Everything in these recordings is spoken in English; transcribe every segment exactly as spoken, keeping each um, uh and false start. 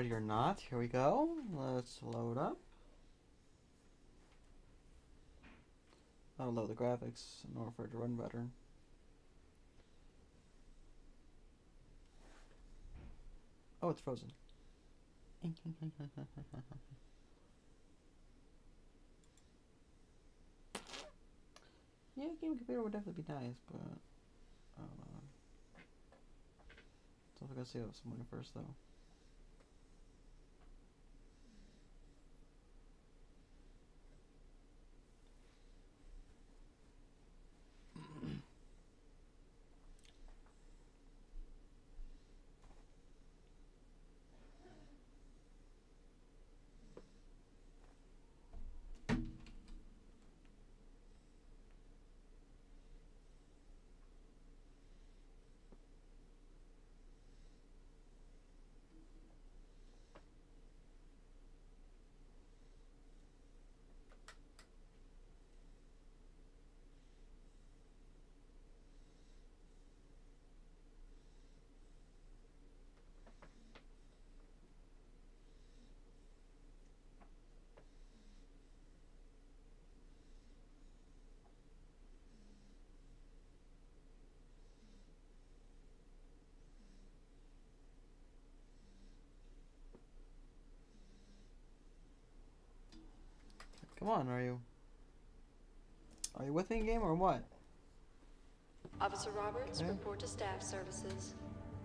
Ready or not, here we go. Let's load up. I'll load the graphics in order for it to run better. Oh, it's frozen. Yeah, game computer would definitely be nice, but I don't know. So I gotta save up some money first, though. Come on, are you? Are you with me in game or what? Officer Roberts, Okay. report to staff services.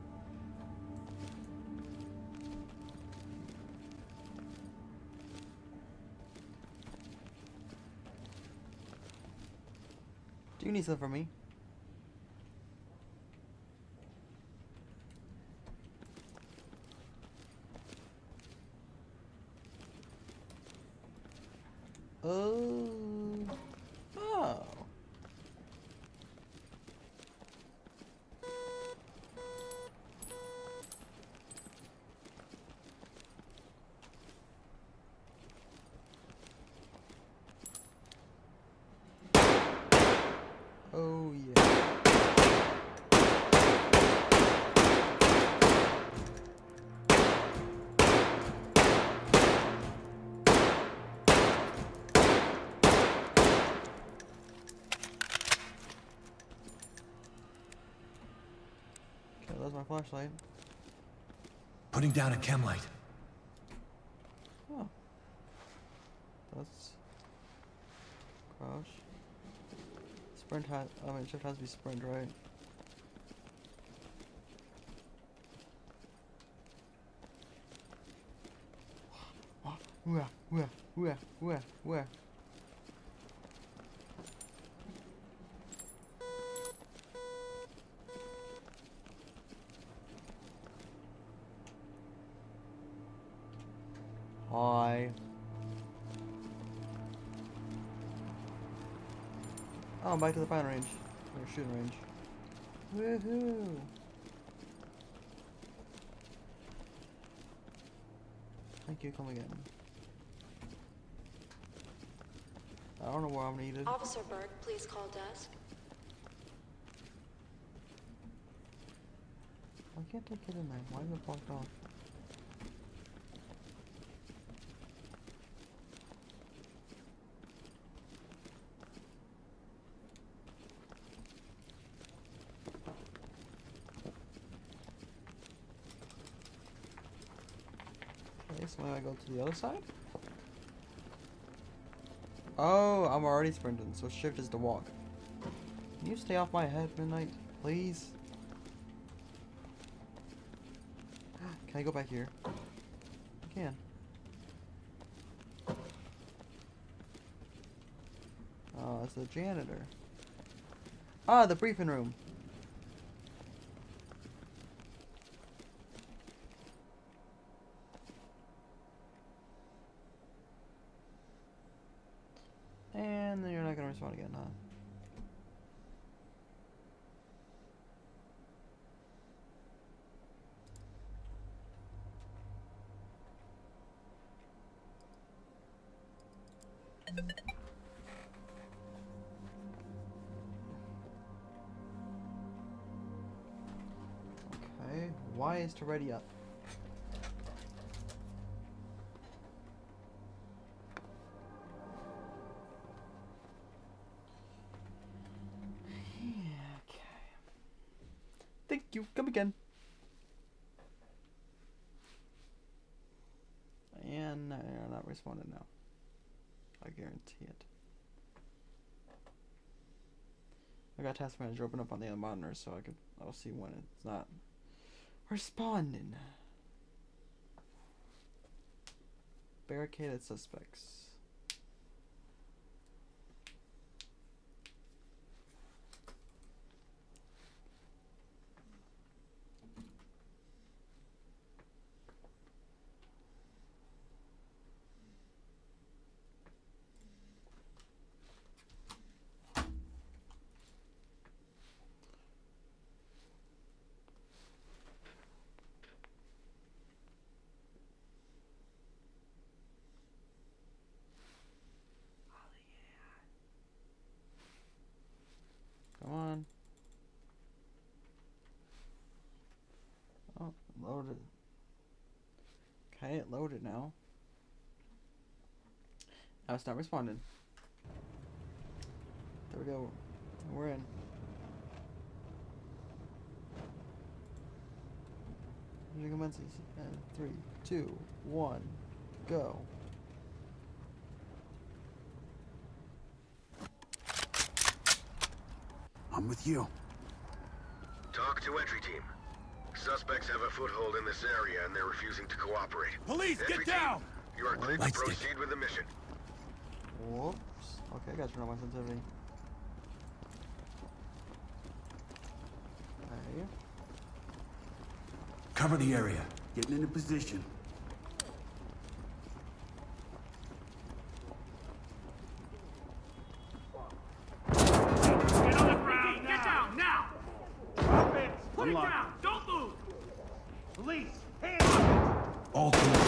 Do you need something from me? Oh. Oh. Oh yeah. Okay, that's my flashlight. Putting down a chem light. Oh. That's crouch. Sprint has I mean shift has to be sprint, right? Where? Where? Where? Where? Where? Hi. Oh, I'm back to the firing range. Or shooting range. Woohoo! Thank you, come again. I don't know where I'm needed. Officer Burke, please call desk. Why can't I get in there? Why is it blocked off? Okay, so now I go to the other side? Oh, I'm already sprinting, so shift is to walk. Can you stay off my head, Midnight? Please? Can I go back here? I can. Oh, it's the janitor. Ah, the briefing room. And then you're not gonna respond again, huh? Okay, Y is to ready up. you. Come again. And uh, you're not responding now. I guarantee it. I got Task Manager open up on the other monitor so I could I'll see when it's not responding. Barricaded suspects. Come on. Oh, loaded. Okay, it loaded now. Now it's not responding. There we go. We're in. Here commences. And three, two, one, go. I'm with you. Talk to entry team. Suspects have a foothold in this area and they're refusing to cooperate. Police, Entry get team, down! you are cleared to Light stick. proceed with the mission. Whoops. Okay, I gotta turn on my sensitivity. Okay. Cover the area. Getting into position. Get on the ground now! Get down now! Weapons! Put Unlock. it down! Don't move! Police! Hands up! All teams.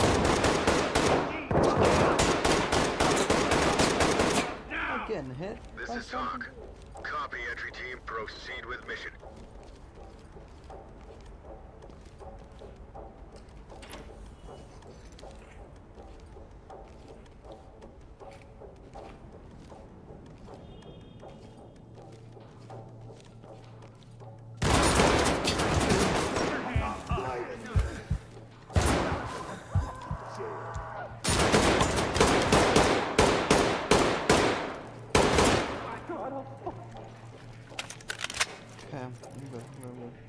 Down! I'm getting hit. This by is something. Talk. Copy, entry team. Proceed with mission. Okay, I'm good. I'm good, I'm good.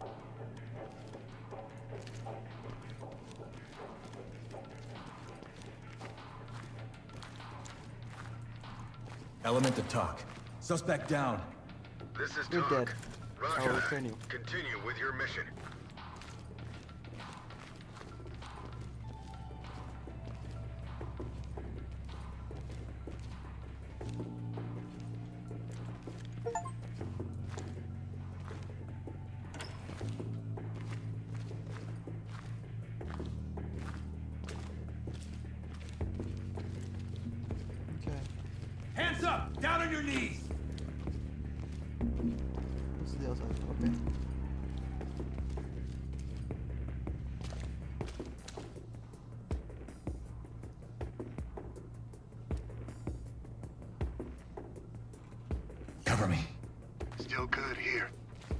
Element to talk. Suspect down. This is You're Talk. dead. Roger I will that. return you. Continue with your mission. Okay. Hands up! Down on your knees! This is the outside. Okay. Cover me. Still good here.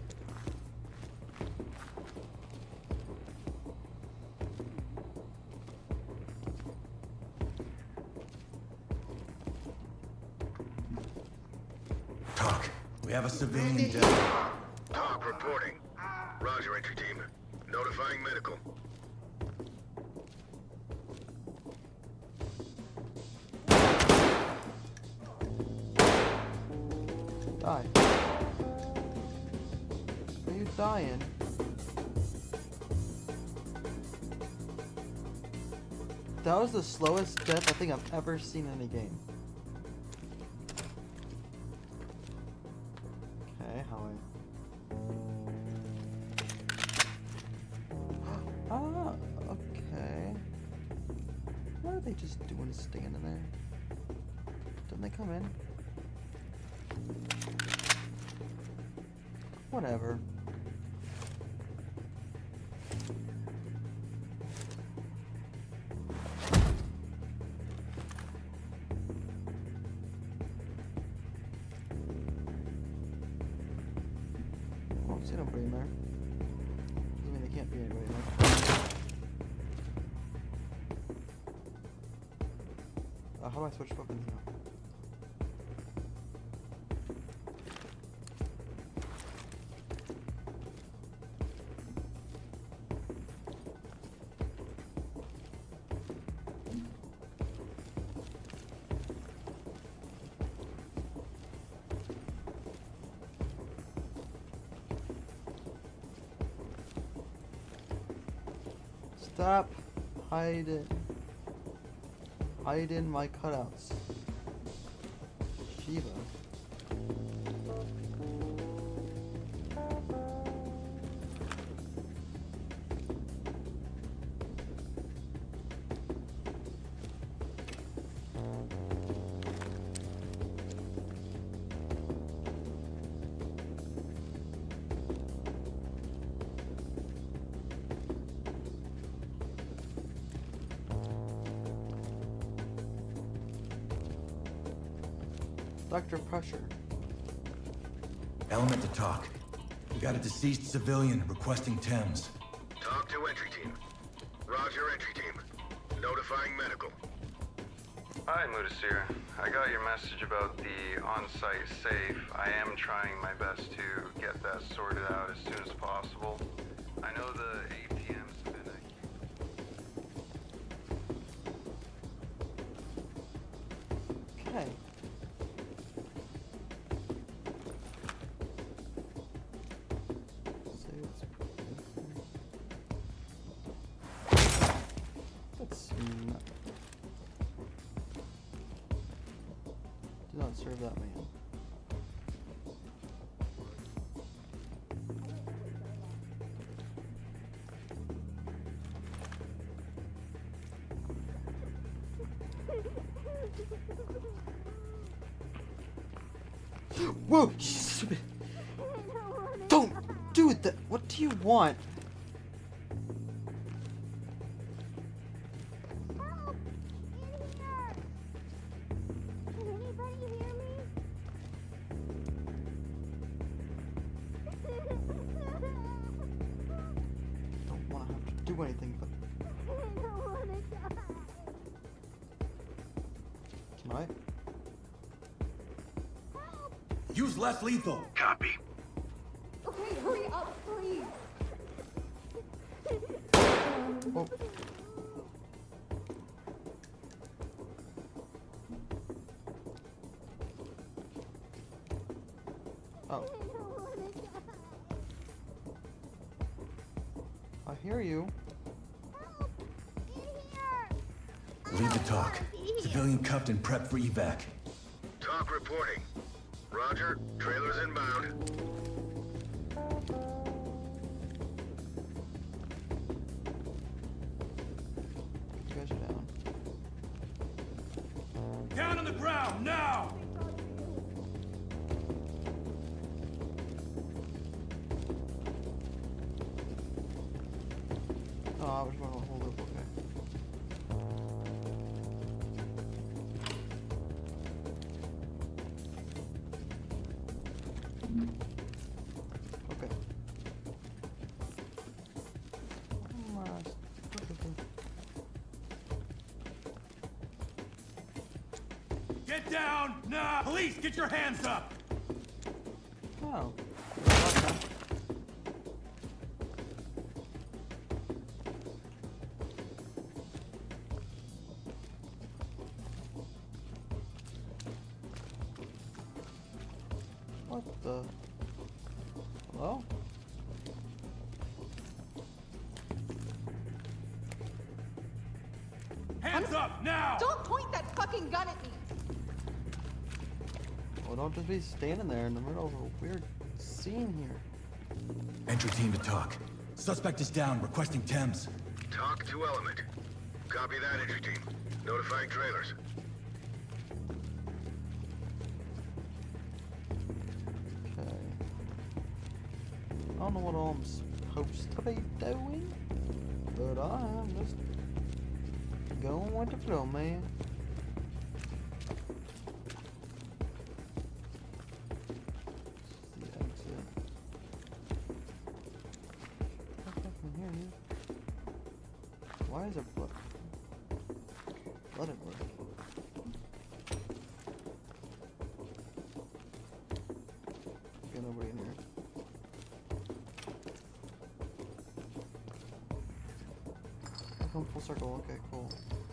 Talk. We have a civilian dead. Talk reporting. Roger, entry team. Notifying medical. Die. Are you dying? That was the slowest death I think I've ever seen in a game. Okay, how I... Ah, okay. What are they just doing standing there? Didn't they come in? Whatever. Oh, see nobody in there. Uh, how do I switch weapons now? Stop hiding. Hide in my cutouts. Shiva. Doctor Pressure. Element to talk. We got a deceased civilian requesting Thames. Talk to entry team. Roger, entry team. Notifying medical. Hi, Mudasir. I got your message about the on-site safe. I am trying my best to get that sorted out as soon as possible. I know the A T M's been a... Okay. That's not... Do not serve that man. Whoa! You stupid! Don't do that! What do you want? Help! In here! Can anybody hear me? Don't want to have to do anything, but I don't want to die. can I? Use less lethal. Copy. Okay, hurry up, please. Oh. Oh, I don't want to die. I hear you. Help! In here! Lead the talk. Civilian cuffed and prepped for evac. Talk reporting. Roger, trailers inbound. You guys are down. Down on the ground, now! Oh, I was going to hold up. Okay. Okay. Almost. Get down, now! Police, get your hands up! Oh. What the? Hello? Hands up, now! Don't point that fucking gun at me! Well, don't just be standing there in the middle of a weird scene here. Entry team to talk. Suspect is down, requesting Thames. Talk to element. Copy that, entry team. Notifying trailers. Okay. I don't know what all I'm supposed to be doing, but I am just going with the flow, man. This is the exit. What the fuck in here, dude? Why is there blood? Blood everywhere. come full circle. Okay, cool.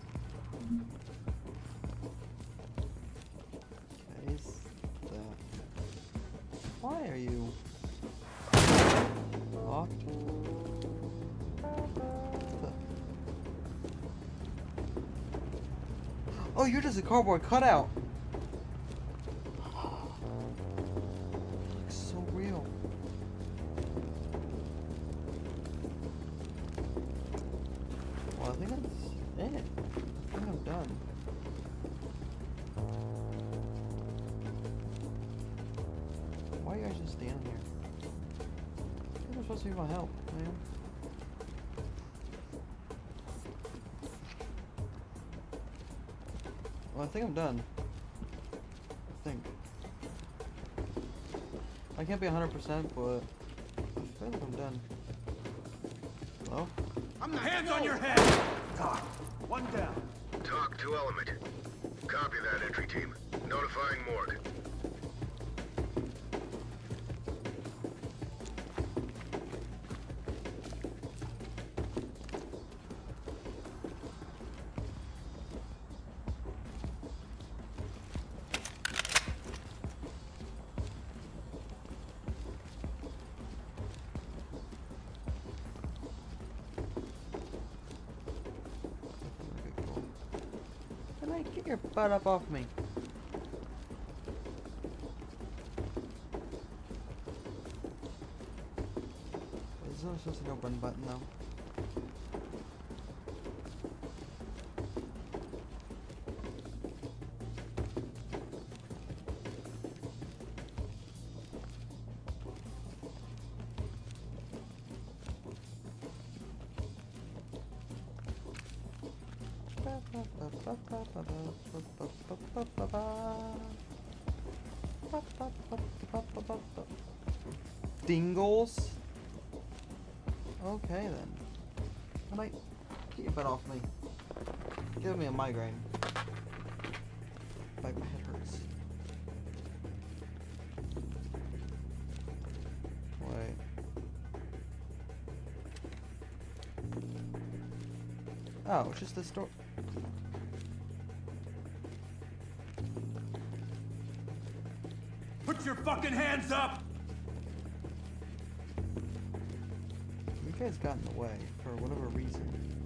Okay, is that... Why are you locked? Oh, you're just a cardboard cutout. Looks so real. Well, I think that's it. I think I'm done. Why are you guys just standing here? You're supposed to be my help, man. Well, I think I'm done. I think. I can't be one hundred percent, but I feel like I'm done. Hello? I'm the hands on your head! Talk. One down. Talk to Element. Copy that, entry team. Notifying morgue. Get your butt up off me. There's no supposed to go run button though. Dingles? Okay then. Can I get your butt off me? Give me a migraine. Like my head hurts. Wait. Oh, it's just this door. Put your fucking hands up! You guys got in the way for whatever reason.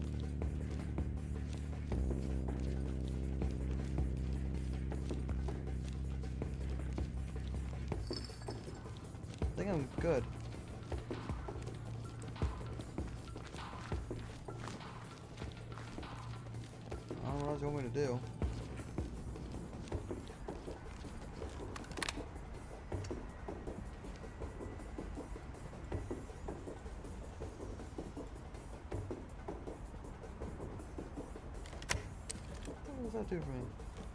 I think I'm good. I don't know what else you want me to do. What does that do for me?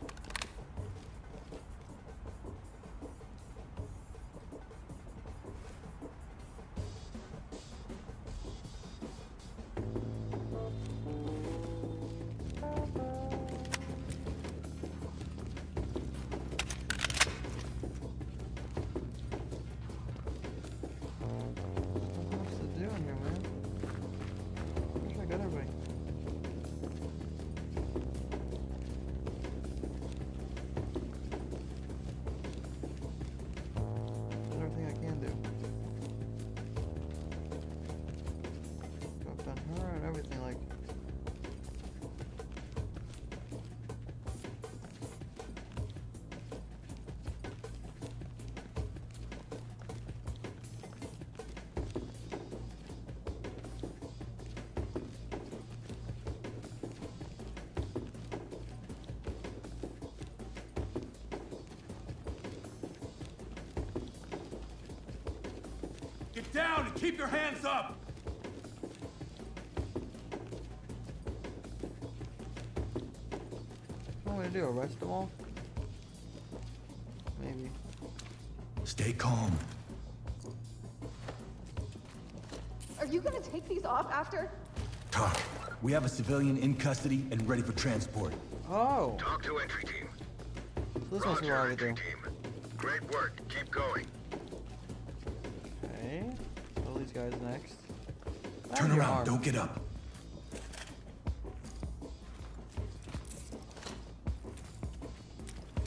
What's it doing here, man? I wish I got everybody. Everything I can do. I've done her and everything like. Get down and keep your hands up! What am I gonna do? Arrest them all? Maybe. Stay calm. Are you gonna take these off after? Talk. We have a civilian in custody and ready for transport. Oh! Talk to entry team. So this must be what I Roger, would do. entry team. Great work. Keep going. Okay. So these guys next. Turn Your around. arm. Don't get up.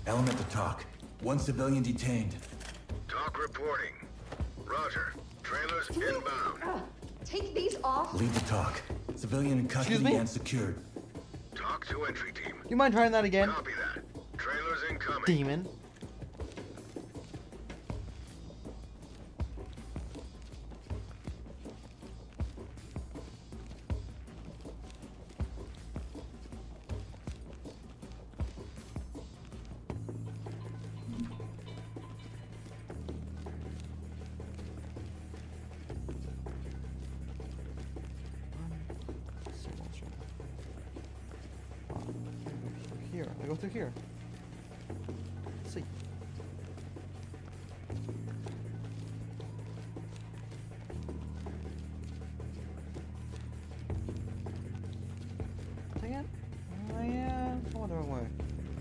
Element to talk. One civilian detained. Talk reporting. Roger. Trailers Can you, inbound. uh, take these off? Lead to talk. Civilian in Excuse custody me? and secured. Talk to entry team. You mind trying that again? Copy that. Trailers incoming. Demon. Here, I go through here. Let's see. Dang it. Oh yeah, I went the wrong way.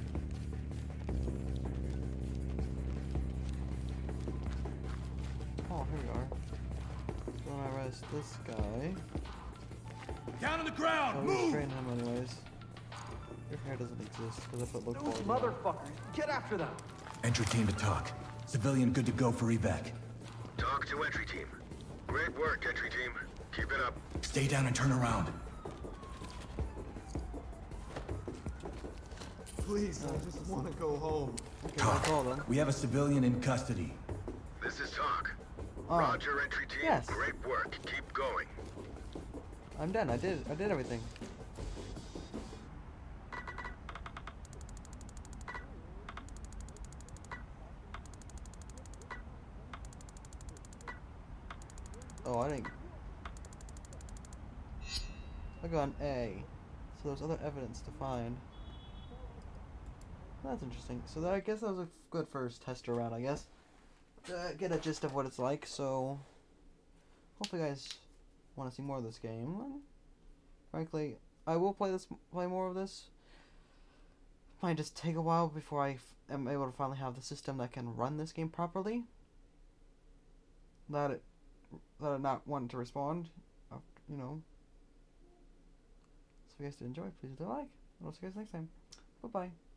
Oh, here we are. So then I rest this guy. Down on the ground! Oh, Move! we train him anyways. Your hair doesn't exist because I put low quality. Motherfuckers, get after them! Entry team to talk. Civilian good to go for evac. Talk to entry team. Great work, entry team. Keep it up. Stay down and turn around. Please, I just want to go home. Okay, that's all then. Talk. We have a civilian in custody. This is Talk. Oh, Roger, entry team. yes. Great work. Keep going. I'm done. I did. I did everything. Oh, I didn't. I got an A. So there's other evidence to find. That's interesting. So that, I guess that was a good first tester round, I guess. Uh, get a gist of what it's like, so... Hopefully you guys want to see more of this game. Frankly, I will play this, play more of this. Might just take a while before I f am able to finally have the system that can run this game properly. That it, that it not want to respond, after, you know. So if you guys did enjoy, please do a like. And I'll see you guys next time. Bye bye.